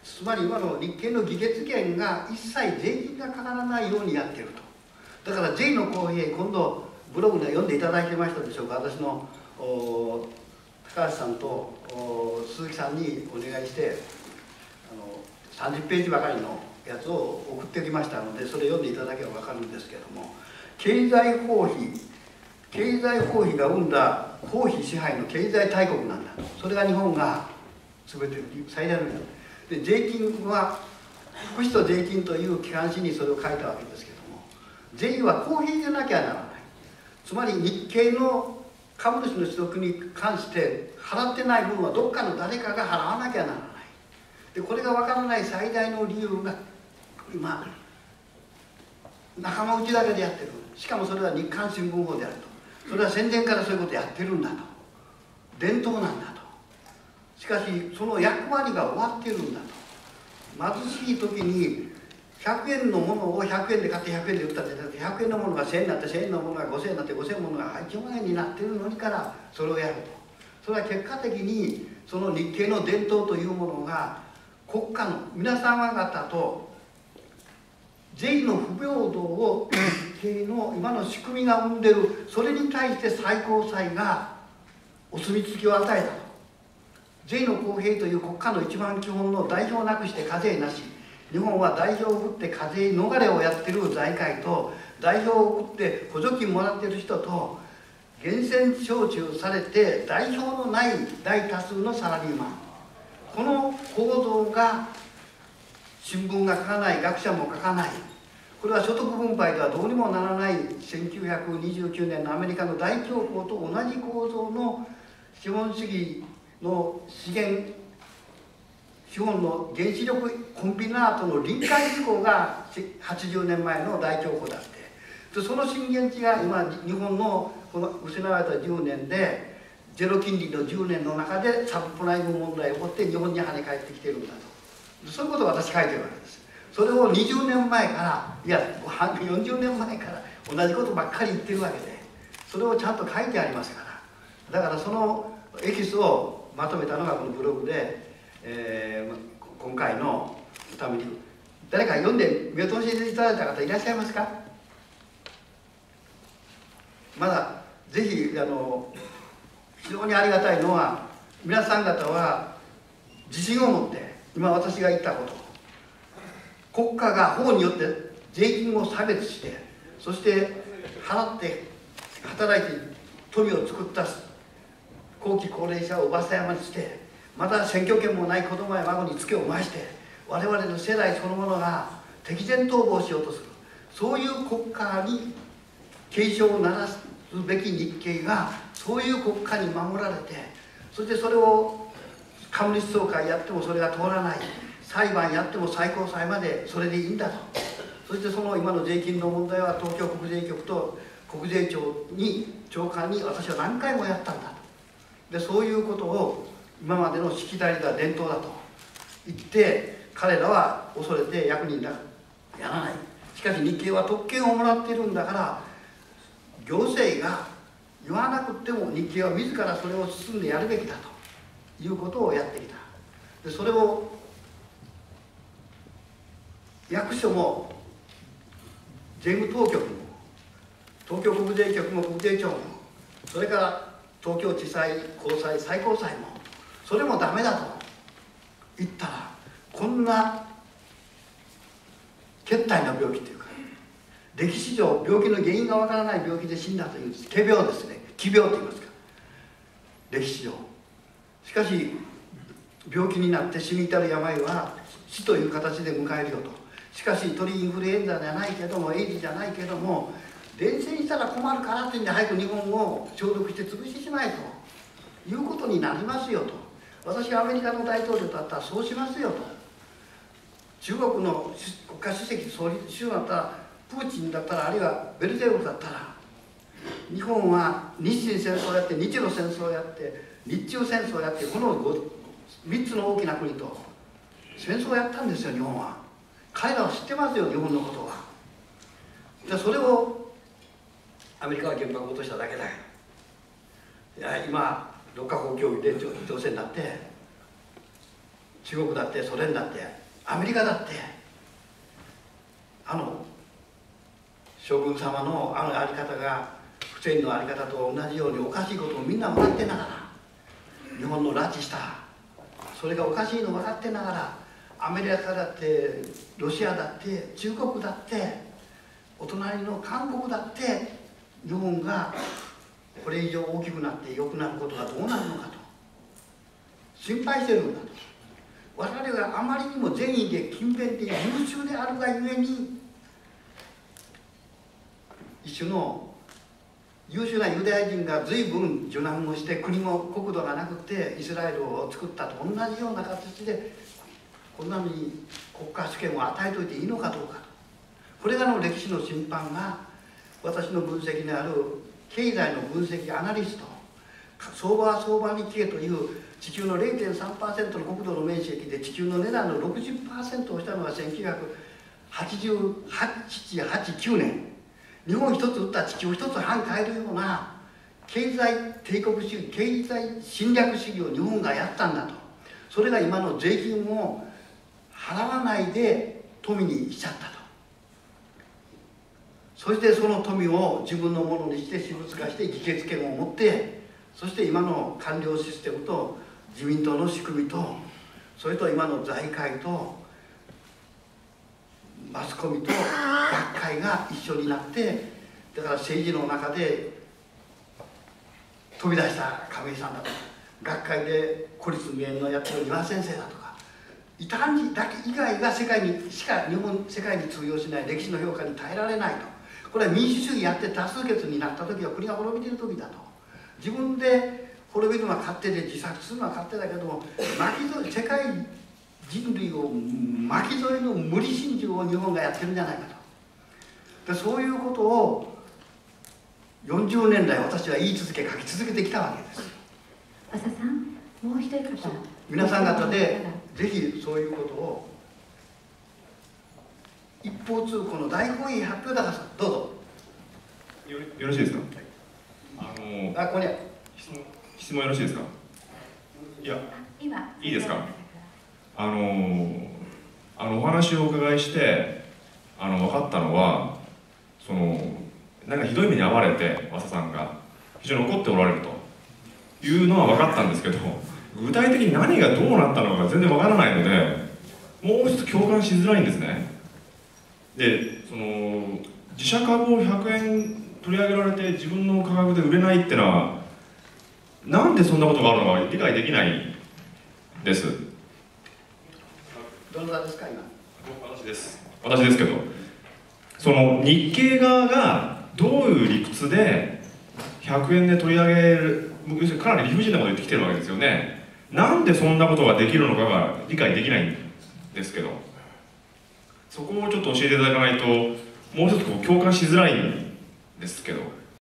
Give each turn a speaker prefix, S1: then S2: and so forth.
S1: つまり今の立憲の議決権が一切税金がかからないようにやっていると。だから J の公平、今度ブログで読んでいただけましたでしょうか。私の高橋さんと鈴木さんにお願いして30ページばかりのやつを送ってきましたので、それ読んでいただければ分かるんですけれども、経済包囲が生んだ公費支配の経済大国なんだ。それが日本が全て最大ので、税金は福祉と税金という機関誌にそれを書いたわけですけれども、税は公平でなきゃならない。つまり日系の株主の取得に関して払ってない分はどっかの誰かが払わなきゃならない。でこれが分からない最大の理由が今仲間内だけでやってる。しかもそれは日刊新聞法であると。それは戦前からそういうことやってるんだと。伝統なんだと。しかしその役割が終わってるんだと。貧しい時に100円のものを100円で買って100円で売ったんじゃなくて、100円のものが1000円になって1000円のものが5000円になって5000円のものが1万円になってるのにからそれをやると。それは結果的にその日系の伝統というものが国家の皆様方と税の不平等を日系の今の仕組みが生んでる。それに対して最高裁がお墨付きを与えたと。税の公平という国家の一番基本の代表なくして課税なし。日本は代表を送って課税逃れをやってる財界と、代表を送って補助金もらってる人と、源泉徴収されて代表のない大多数のサラリーマン、この構造が新聞が書かない、学者も書かない。これは所得分配ではどうにもならない1929年のアメリカの大恐慌と同じ構造の資本主義の資本の原子力コンビナートの臨界事項が80年前の大恐慌だって。その震源地が今日本のこの失われた10年でゼロ金利の10年の中でサブプライム問題を起こって日本に跳ね返ってきてるんだと。そういうことを私書いてるわけです。それを20年前からいや40年前から同じことばっかり言ってるわけで、それをちゃんと書いてありますから。だからそのエキスをまとめたのがこのブログで、今回のために誰か読んで目通しでいただいた方いらっしゃいますか。まだぜひ非常にありがたいのは、皆さん方は自信を持って今私が言ったこと、国家が法によって税金を差別して、そして払って働いて富を作った後期高齢者をおばさ山にして、また選挙権もない子供や孫にツケを回して、我々の世代そのものが敵前逃亡しようとする、そういう国家に警鐘を鳴らすべき日系がそういう国家に守られて、そしてそれを株主総会やってもそれが通らない、裁判やっても最高裁までそれでいいんだと。そしてその今の税金の問題は東京国税局と国税庁長官に私は何回もやったんだと。でそういうことを今までのしきたりだ伝統だと言って彼らは恐れて役人だやらない。しかし日系は特権をもらっているんだから、行政が言わなくても日系は自らそれを進んでやるべきだということをやってきた。でそれを役所も税務当局も東京国税局も国税庁も、それから東京地裁高裁最高裁もそれもダメだと言ったら、こんなけったいな病気というか、歴史上病気の原因がわからない病気で死んだという仮病ですね、奇病といいますか、歴史上。しかし病気になって死に至る病は死という形で迎えるよと。しかし鳥インフルエンザじゃないけどもエイズじゃないけども伝染したら困るからっていうんで早く日本を消毒して潰してしまえということになりますよと。私がアメリカの大統領だったらそうしますよと。中国の国家主席総理首相だったらプーチンだったら、あるいはベルゼロフだったら、日本は日清戦争をやって日露戦争をやって日中戦争をやって、この3つの大きな国と戦争をやったんですよ日本は。彼らは知ってますよ日本のことは。じゃあそれをアメリカは原爆を落としただけだけど、いや今6カ国協議で調整になって中国だってソ連だってアメリカだって将軍様のあり方がフセインのあり方と同じようにおかしいことをみんな分かってながら日本の拉致したそれがおかしいの分かってながらアメリカだってロシアだって中国だってお隣の韓国だって日本がこれ以上大きくなって良くなることがどうなるのかと心配してるんだと。我々があまりにも善意で勤勉で優秀であるがゆえに一種の優秀なユダヤ人が随分受難をして国も国土がなくてイスラエルを作ったと同じような形でこんなに国家主権を与えといていいのかどうかと。これらの歴史の審判が私の分析である経済の分析アナリスト相場は相場に聞けという地球の 0.3% の国土の面積で地球の値段の 60% をしたのが1988-89年日本一つ売った地球一つ半変えるような経済帝国主義経済侵略主義を日本がやったんだと。それが今の税金を払わないで富にしちゃったと。そしてその富を自分のものにして私物化して議決権を持ってそして今の官僚システムと自民党の仕組みとそれと今の財界とマスコミと学会が一緒になってだから政治の中で飛び出した亀井さんだとか学会で孤立無縁のやってる丹羽先生だとか異端児だけ以外が世界にしか世界に通用しない歴史の評価に耐えられないと。これは民主主義やって多数決になった時は国が滅びている時だと。自分で滅びるのは勝手で自殺するのは勝手だけども世界人類を巻き添えの無理心中を日本がやってるんじゃないかと。でそういうことを40年来私は言い続け書き続けてきたわけです。
S2: 浅さん、もう一人方
S1: 皆さん方でぜひそういうことを一方通行の大本営発表だからどうぞ。
S3: よろしいですか。
S1: ここに
S3: 質問よろしいですか。いや、いいですか。お話をお伺いして分かったのはなんかひどい目に遭われて浅さんが非常に怒っておられるというのは分かったんですけど具体的に何がどうなったのか全然分からないのでもう一つ共感しづらいんですね。で自社株を100円取り上げられて自分の価格で売れないってのはなんでそんなことがあるのか理解できないです。
S1: どなたですか今。
S3: 私ですけど日経側がどういう理屈で100円で取り上げる要するにかなり理不尽なことを言ってきてるわけですよね。なんでそんなことができるのかが理解できないんですけどそこをちょっと教えていただかないともう一つ共感しづらいんですけど。